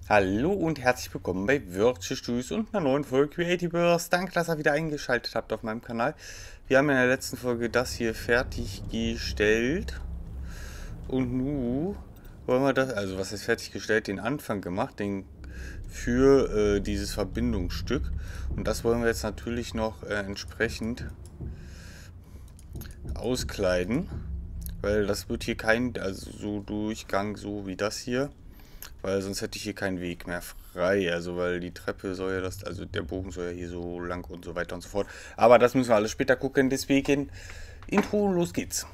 Hallo und herzlich willkommen bei Virtual Studios und einer neuen Folge Creativerse. Danke, dass ihr wieder eingeschaltet habt auf meinem Kanal. Wir haben in der letzten Folge das hier fertiggestellt. Und nun wollen wir das, also was ist fertiggestellt, den Anfang gemacht, für dieses Verbindungsstück. Und das wollen wir jetzt natürlich noch entsprechend auskleiden. Weil das wird hier kein, also so Durchgang, so wie das hier. Weil sonst hätte ich hier keinen Weg mehr frei. Also weil die Treppe soll ja das, also der Bogen soll ja hier so lang und so weiter und so fort. Aber das müssen wir alles später gucken. Deswegen Intro, los geht's.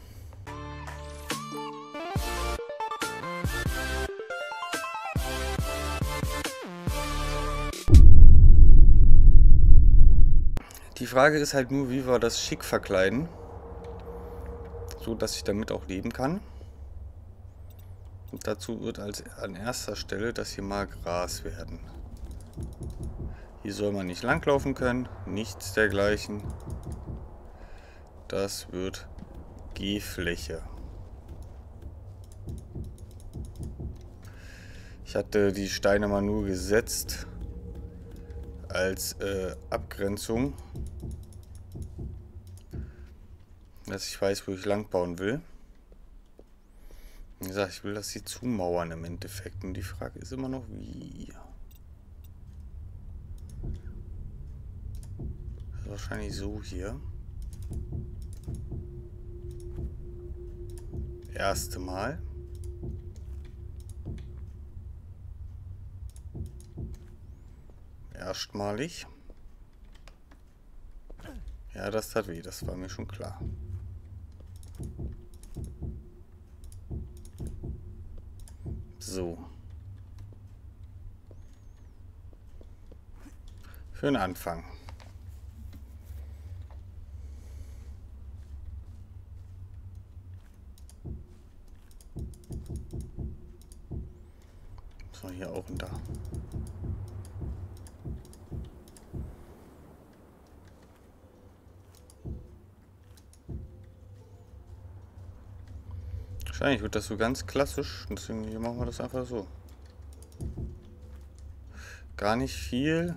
Die Frage ist halt nur, wie wir das schick verkleiden. So dass ich damit auch leben kann. Und dazu wird an erster Stelle das hier mal Gras werden. Hier soll man nicht langlaufen können, nichts dergleichen. Das wird Gehfläche. Ich hatte die Steine mal nur gesetzt als Abgrenzung, dass ich weiß, wo ich lang bauen will. Wie gesagt, ich will das hier zumauern im Endeffekt. Und die Frage ist immer noch, wie. Also wahrscheinlich so hier. Erste Mal. Erstmalig. Ja, das tat weh, das war mir schon klar. So. Für den Anfang. So, hier auch und da. Wahrscheinlich wird das so ganz klassisch. Deswegen hier machen wir das einfach so. Gar nicht viel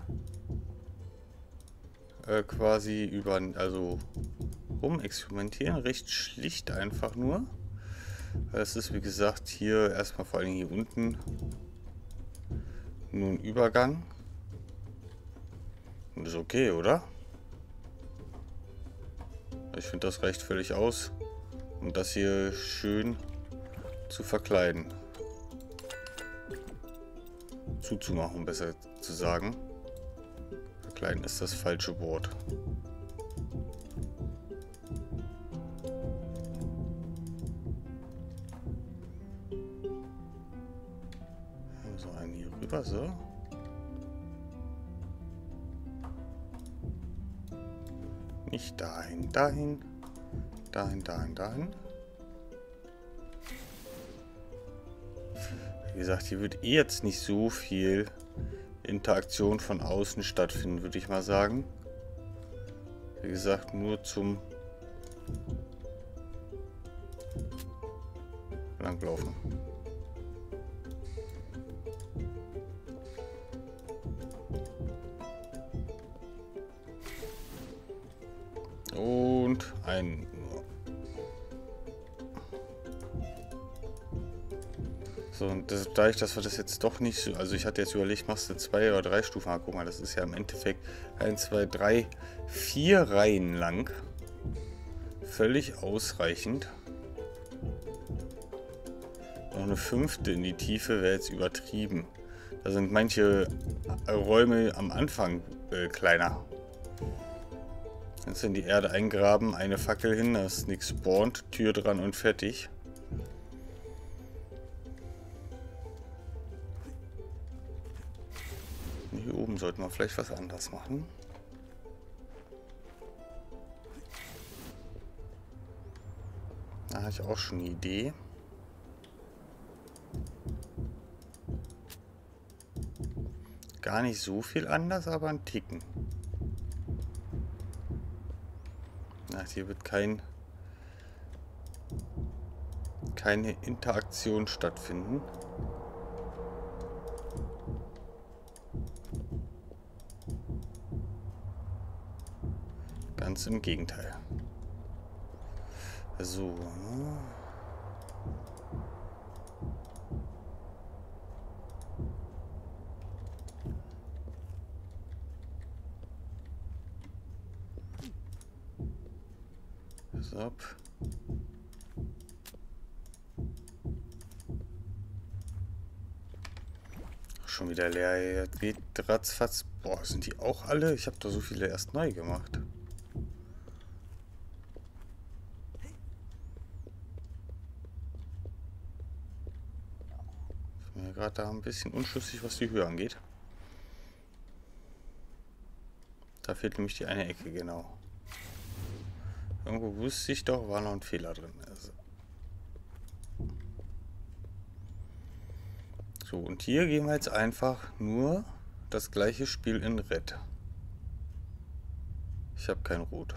quasi also rumexperimentieren. Recht schlicht einfach nur. Es ist wie gesagt hier erstmal vor allem hier unten nur ein Übergang. Und ist okay, oder? Ich finde, das reicht völlig aus, um das hier schön zu verkleiden. Zuzumachen, besser zu sagen. Verkleiden ist das falsche Wort. So, einen hier rüber, so. Nicht dahin, dahin, dahin, dahin, dahin. Wie gesagt, hier wird eh jetzt nicht so viel Interaktion von außen stattfinden, würde ich mal sagen. Wie gesagt, nur zum Langlaufen. Und ein. So, und dadurch, dass wir das jetzt doch nicht so. Also, ich hatte jetzt überlegt, machst du 2 oder 3 Stufen. Guck mal, das ist ja im Endeffekt 1, 2, 3, 4 Reihen lang. Völlig ausreichend. Noch eine 5. in die Tiefe wäre jetzt übertrieben. Da sind manche Räume am Anfang kleiner. Kannst du in die Erde eingraben, eine Fackel hin, dass nichts spawnt, Tür dran und fertig. Hier oben sollten wir vielleicht was anderes machen. Da habe ich auch schon eine Idee. Gar nicht so viel anders, aber ein Ticken. Na, hier wird keine Interaktion stattfinden. Ganz im Gegenteil. So. So. Schon wieder leer. Geht ratzfatz. Boah, sind die auch alle? Ich habe da so viele erst neu gemacht. Ich bin ja gerade da ein bisschen unschlüssig, was die Höhe angeht. Da fehlt nämlich die eine Ecke, genau. Irgendwo wusste ich doch, war noch ein Fehler drin. Also. So, und hier gehen wir jetzt einfach nur das gleiche Spiel in Red. Ich habe kein Rot.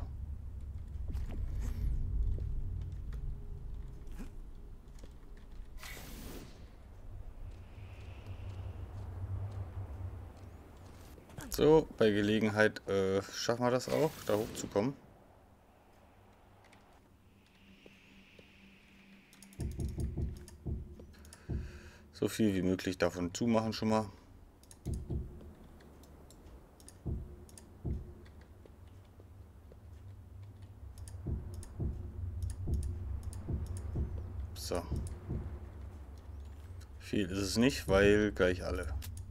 So, bei Gelegenheit schaffen wir das auch, da hochzukommen. So viel wie möglich davon zumachen schon mal. So. Viel ist es nicht, weil gleich alle.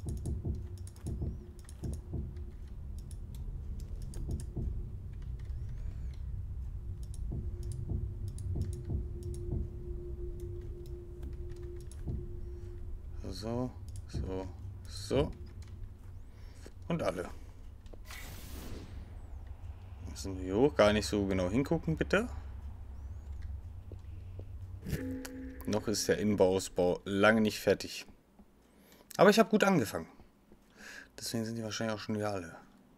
So, so, so. Und alle. Müssen wir hier hoch gar nicht so genau hingucken, bitte. Noch ist der Innenbauausbau lange nicht fertig. Aber ich habe gut angefangen. Deswegen sind die wahrscheinlich auch schon wieder alle.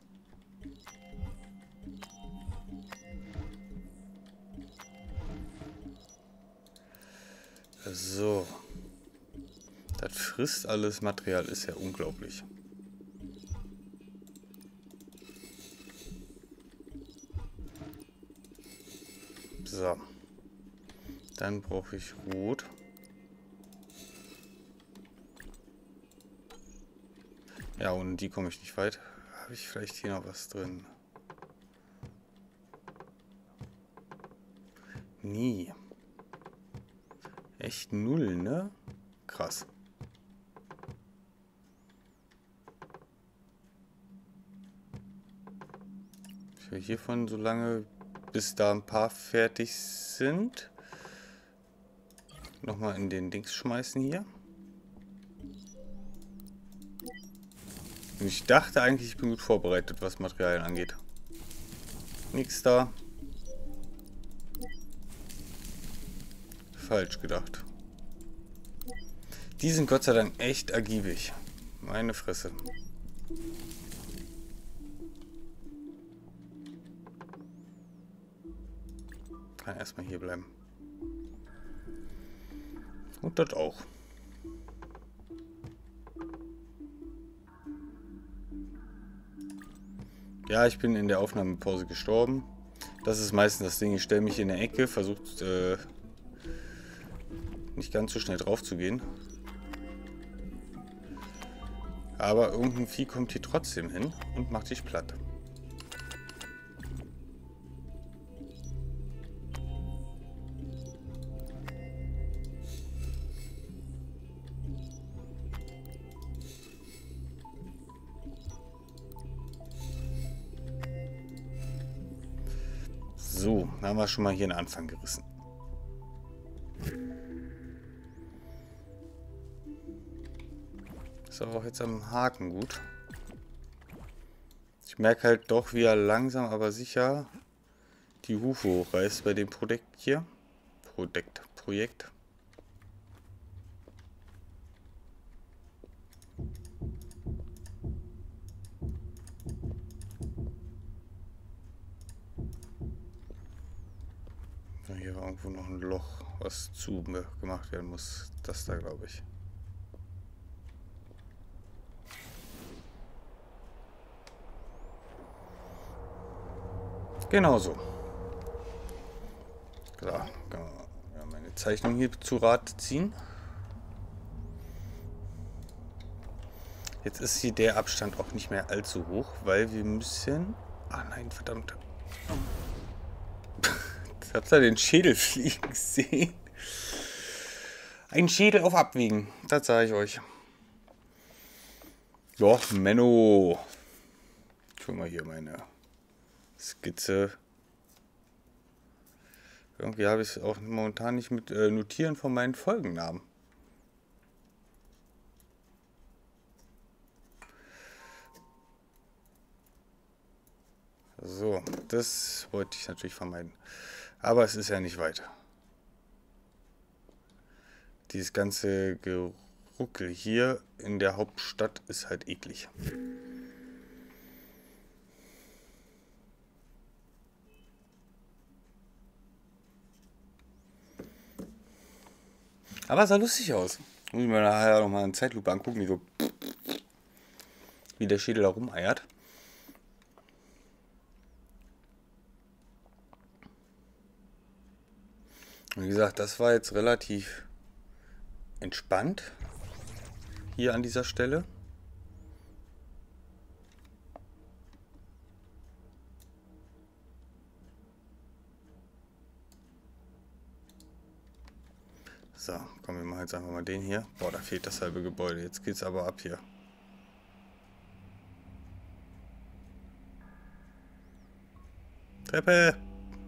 So. Das frisst alles Material, ist ja unglaublich. So. Dann brauche ich Rot. Ja, und die komme ich nicht weit. Habe ich vielleicht hier noch was drin? Nie. Echt null, ne? Krass. Ich will hiervon so lange, bis da ein paar fertig sind, nochmal in den Dings schmeißen hier. Und ich dachte eigentlich, ich bin gut vorbereitet, was Materialien angeht. Nix da. Falsch gedacht. Die sind Gott sei Dank echt ergiebig. Meine Fresse. Kann erstmal hier bleiben. Und dort auch. Ja, ich bin in der Aufnahmepause gestorben. Das ist meistens das Ding. Ich stelle mich in der Ecke, versuche nicht ganz so schnell drauf zu gehen. Aber irgendein Vieh kommt hier trotzdem hin und macht dich platt. So, dann haben wir schon mal hier einen Anfang gerissen. Ist auch jetzt am Haken gut. Ich merke halt doch, wie er langsam, aber sicher die Hufe hochreißt bei dem Projekt hier. Projekt. Hier war irgendwo noch ein Loch, was gemacht werden muss. Das da, glaube ich. Genau so. So, kann man ja, meine Zeichnung hier zu Rate ziehen. Jetzt ist hier der Abstand auch nicht mehr allzu hoch, weil wir müssen... Ah nein, verdammt. Jetzt habt ihr den Schädel fliegen gesehen. Ein Schädel auf Abwägen, das sage ich euch. Doch, Menno. Ich hol mal hier meine Skizze. Irgendwie habe ich es auch momentan nicht mit Notieren von meinen Folgennamen. So, das wollte ich natürlich vermeiden. Aber es ist ja nicht weiter. Dieses ganze Geruckel hier in der Hauptstadt ist halt eklig. Aber es sah lustig aus. Muss ich mir nachher nochmal in Zeitlupe angucken, wie der Schädel da rumeiert. Wie gesagt, das war jetzt relativ entspannt hier an dieser Stelle. So, komm, wir machen jetzt einfach mal den hier. Boah, da fehlt das halbe Gebäude. Jetzt geht's aber ab hier. Treppe!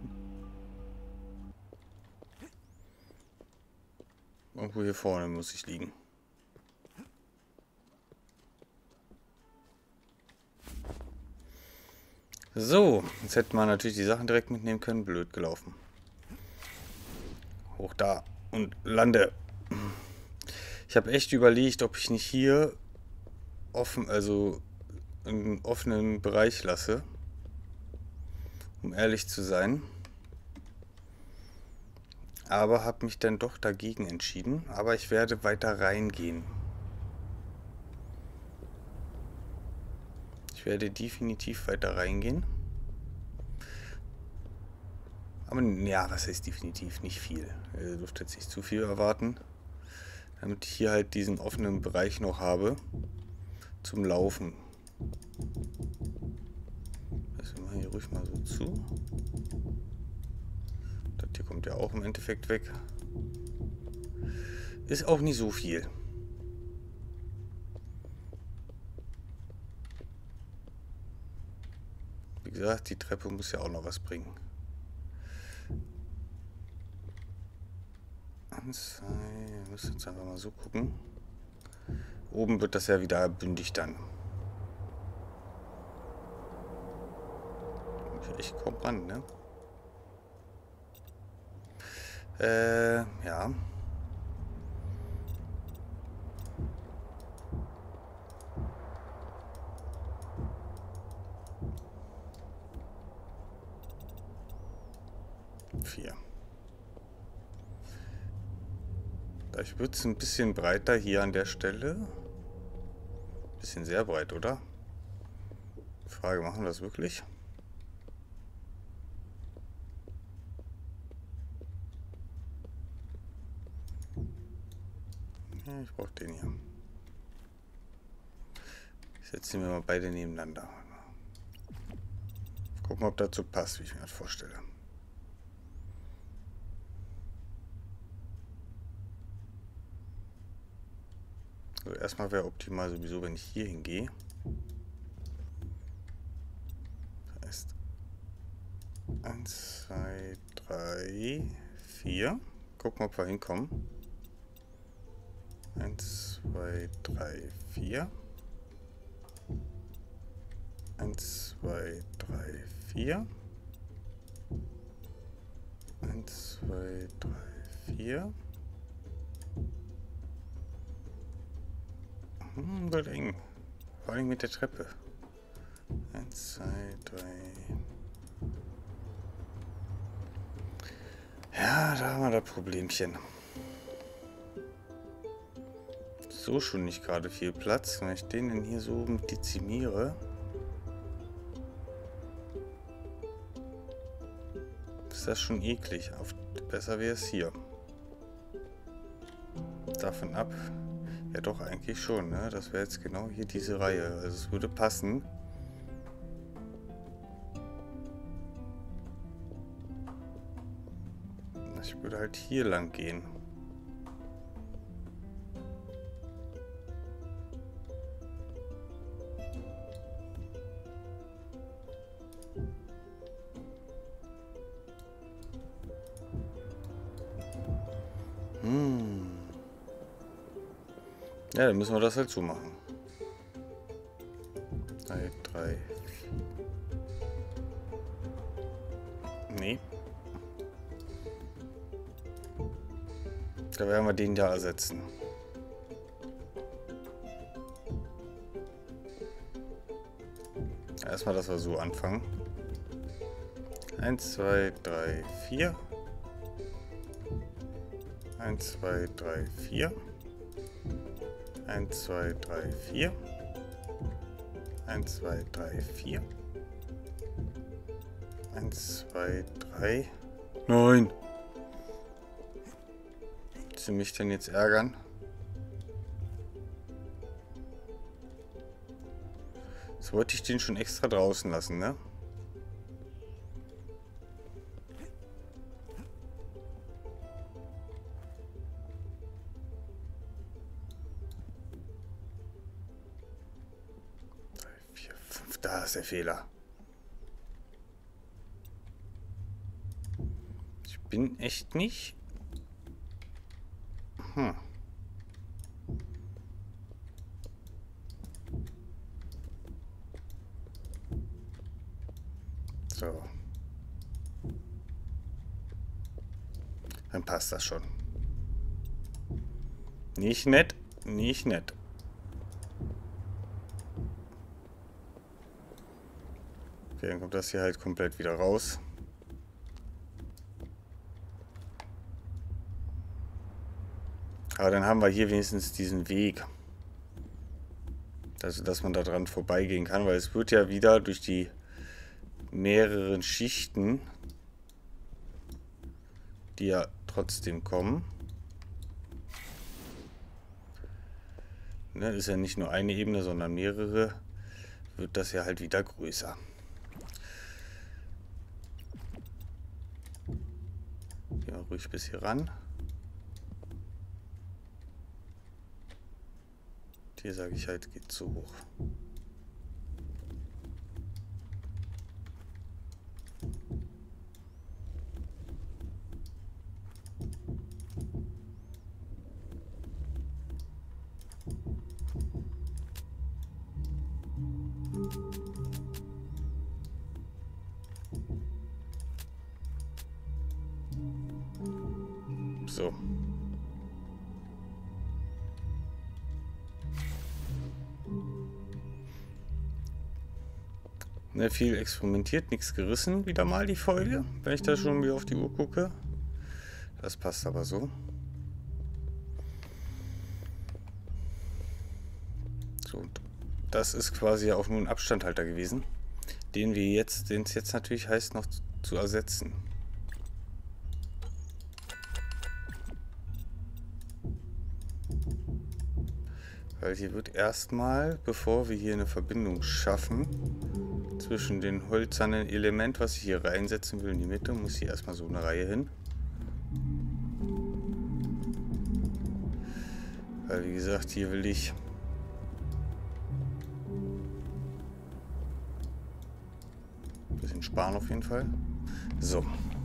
Irgendwo hier vorne muss ich liegen. So, jetzt hätte man natürlich die Sachen direkt mitnehmen können. Blöd gelaufen. Hoch da und lande. Ich habe echt überlegt, ob ich nicht hier offen, also einen offenen Bereich lasse. Um ehrlich zu sein. Aber habe mich dann doch dagegen entschieden. Aber ich werde weiter reingehen. Ich werde definitiv weiter reingehen. Aber ja, was heißt definitiv? Nicht viel. Ihr dürft jetzt nicht zu viel erwarten. Damit ich hier halt diesen offenen Bereich noch habe. Zum Laufen. Das machen wir hier ruhig mal so zu. Das hier kommt ja auch im Endeffekt weg. Ist auch nicht so viel. Wie gesagt, die Treppe muss ja auch noch was bringen. 1, 2, wir müssen jetzt einfach mal so gucken. Oben wird das ja wieder bündig dann. Ich komme ran, ne? Ja. Vier. Ich würde es ein bisschen breiter hier an der Stelle. Bisschen sehr breit, oder? Frage, machen wir das wirklich? Ja, ich brauche den hier. Ich setze mir mal beide nebeneinander. Gucken, ob dazu passt, wie ich mir das vorstelle. Also erstmal wäre optimal sowieso, wenn ich hier hingehe. Das heißt 1, 2, 3, 4. Gucken, ob wir hinkommen. 1, 2, 3, 4. 1, 2, 3, 4. 1, 2, 3, 4. Wird eng. Vor allem mit der Treppe. 1, 2, 3. Ja, da haben wir das Problemchen. So schon nicht gerade viel Platz. Wenn ich den denn hier so dezimiere. das schon eklig. Besser wäre es hier. Davon ab. Ja doch, eigentlich schon, ne? Das wäre jetzt genau hier diese Reihe. Also es würde passen. Ich würde halt hier lang gehen. Ja, dann müssen wir das halt so machen. 3, 3. Nee. Da werden wir den da ersetzen. Erstmal, dass wir so anfangen. 1, 2, 3, 4. 1, 2, 3, 4. 1, 2, 3, 4. 1, 2, 3, 4. 1, 2, 3. Nein! Willst du mich denn jetzt ärgern? Jetzt wollte ich den schon extra draußen lassen, ne? Da ist der Fehler. Ich bin echt nicht. So. Dann passt das schon. Nicht nett, nicht nett. Okay, dann kommt das hier halt komplett wieder raus. Aber dann haben wir hier wenigstens diesen Weg. Also, dass man da dran vorbeigehen kann, weil es wird ja wieder durch die mehreren Schichten, die ja trotzdem kommen. Ne, ist ja nicht nur eine Ebene, sondern mehrere. Wird das ja halt wieder größer. Gehen wir ruhig bis hier ran. Hier sage ich halt, geht zu hoch. So. Ne, viel experimentiert, nichts gerissen, wieder mal die Folge, wenn ich da schon wieder auf die Uhr gucke. Das passt aber so. So, und das ist quasi auch nur ein Abstandhalter gewesen, den es jetzt natürlich heißt, noch zu ersetzen. Weil hier wird erstmal, bevor wir hier eine Verbindung schaffen, zwischen dem hölzernen Element, was ich hier reinsetzen will in die Mitte, muss hier erstmal so eine Reihe hin. Weil wie gesagt, hier will ich ein bisschen sparen auf jeden Fall. So.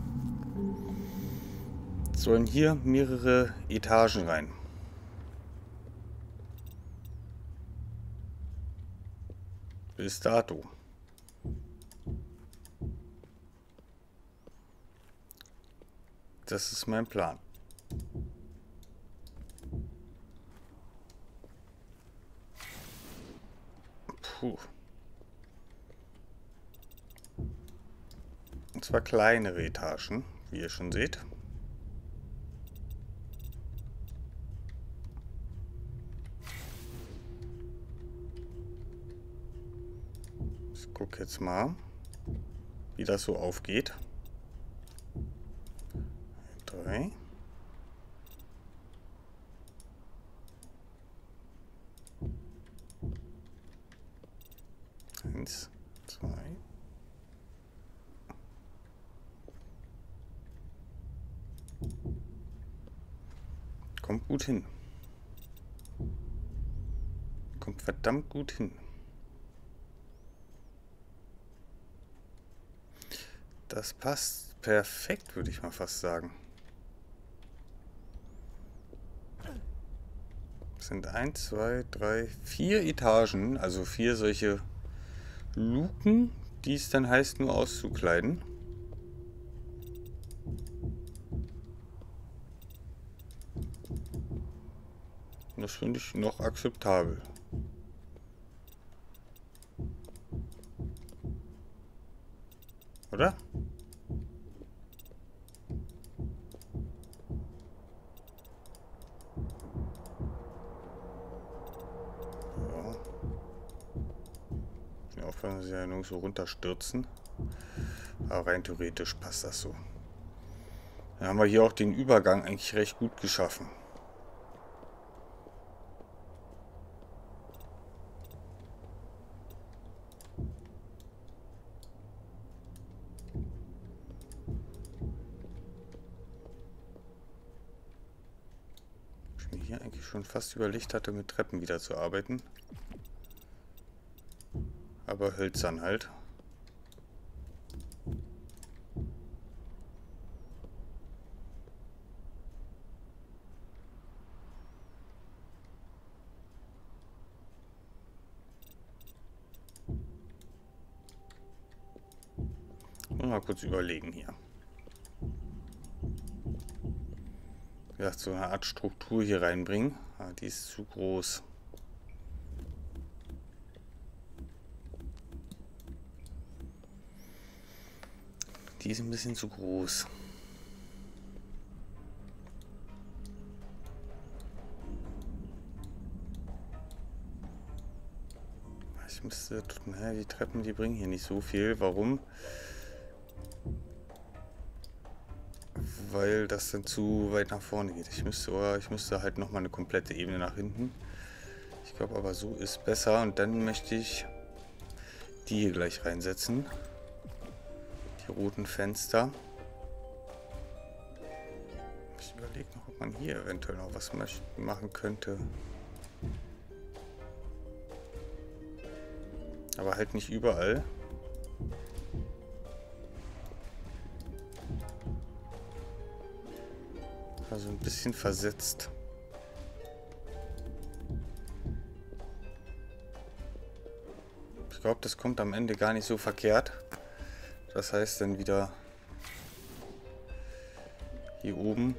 Sollen hier mehrere Etagen rein. Bis dato. Das ist mein Plan. Puh. Und zwar kleinere Etagen, wie ihr schon seht. Ich gucke jetzt mal, wie das so aufgeht. 2. Eins, zwei. Kommt gut hin. Kommt verdammt gut hin. Das passt perfekt, würde ich mal fast sagen. Das sind 1, 2, 3, 4 Etagen, also 4 solche Luken, die es dann heißt, nur auszukleiden. Das finde ich noch akzeptabel. Oder? Ja. Aufpassen, dass sie ja nur so runterstürzen. Aber rein theoretisch passt das so. Dann haben wir hier auch den Übergang eigentlich recht gut geschaffen. Hier eigentlich schon fast überlegt hatte, mit Treppen wieder zu arbeiten. Aber hölzern halt. Mal kurz überlegen hier. Ja, so eine Art Struktur hier reinbringen. Ah, die ist zu groß. Die ist ein bisschen zu groß. Ich müsste... Naja, die Treppen, die bringen hier nicht so viel. Warum? Weil das dann zu weit nach vorne geht. Ich müsste halt nochmal eine komplette Ebene nach hinten. Ich glaube aber, so ist besser. Und dann möchte ich die hier gleich reinsetzen. Die roten Fenster. Ich überlege noch, ob man hier eventuell noch was machen könnte. Aber halt nicht überall. Also ein bisschen versetzt. Ich glaube, das kommt am Ende gar nicht so verkehrt. Das heißt dann wieder hier oben.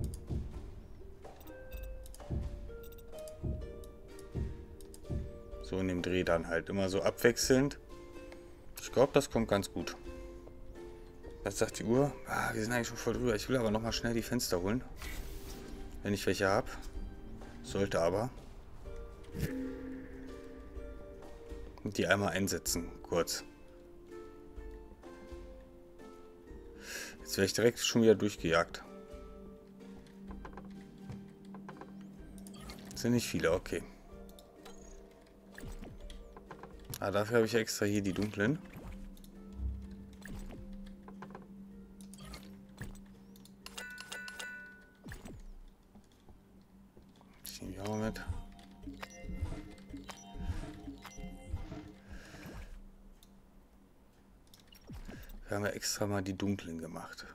So in dem Dreh dann halt immer so abwechselnd. Ich glaube, das kommt ganz gut. Was sagt die Uhr? Ah, wir sind eigentlich schon voll drüber. Ich will aber nochmal schnell die Fenster holen. Wenn ich welche habe. Sollte aber. Und die einmal einsetzen, kurz. Jetzt wäre ich direkt schon wieder durchgejagt. Das sind nicht viele, okay. Ah, dafür habe ich extra hier die dunklen. Die nehmen wir auch mit. Wir haben ja extra mal die dunklen gemacht.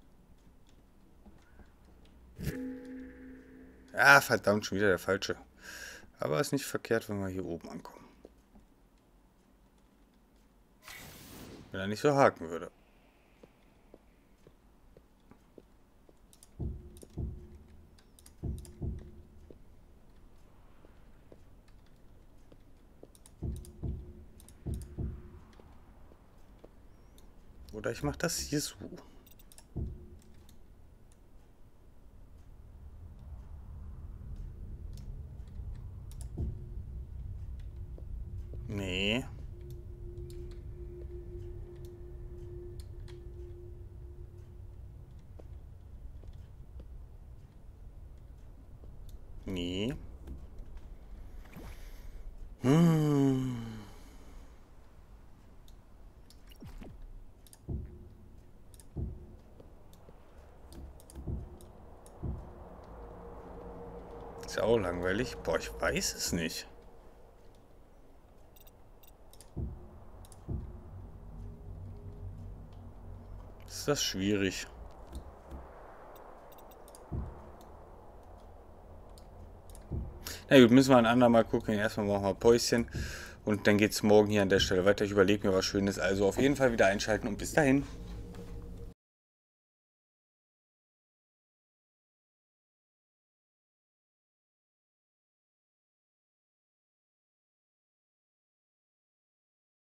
Ah, verdammt, schon wieder der falsche. Aber ist nicht verkehrt, wenn wir hier oben ankommen. Wenn er nicht so haken würde. Oder ich mache das hier so. Nee. Nee. Ist ja auch langweilig. Boah, ich weiß es nicht. Ist das schwierig? Na gut, müssen wir ein andermal gucken. Erstmal machen wir ein Päuschen. Und dann geht es morgen hier an der Stelle weiter. Ich überlege mir was Schönes. Also auf jeden Fall wieder einschalten und bis dahin.